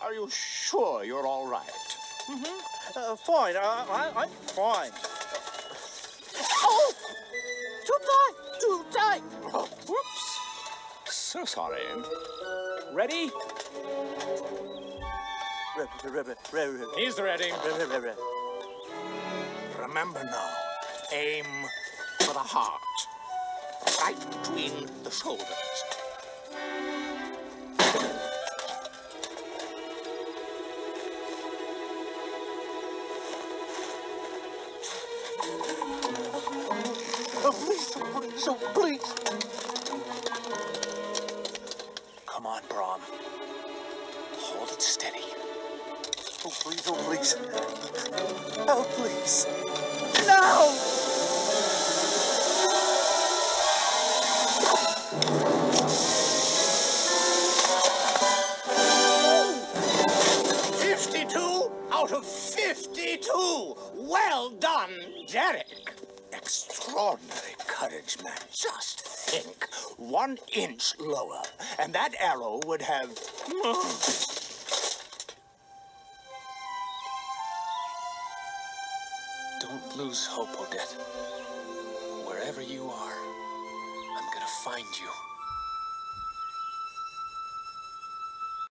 Are you sure you're all right? Fine. I'm fine. Oh! Too tight! Oh, whoops. So sorry. Ready? He's ready. Remember now, aim for the heart. Right between the shoulders. Oh, please. Come on, Brom. Hold it steady. Oh, please. Oh, please. No! 52 out of 52. Well done, Derek. Extraordinary courage, man. Just think. 1 inch lower, and that arrow would have... Don't lose hope, Odette. Wherever you are, I'm gonna find you.